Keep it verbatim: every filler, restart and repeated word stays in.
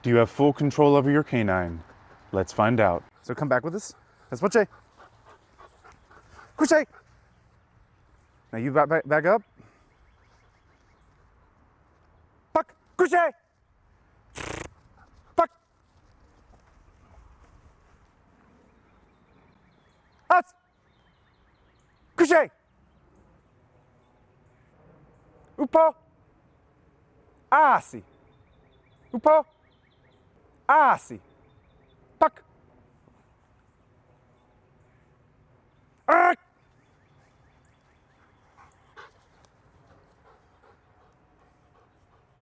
Do you have full control over your canine? Let's find out. So come back with us. Escuche. Escuche. Now you back, back, back up. Fuck. Escuche. Fuck. Us. Escuche. Upo. Asi. Upo. Asi. Fuck. Ah!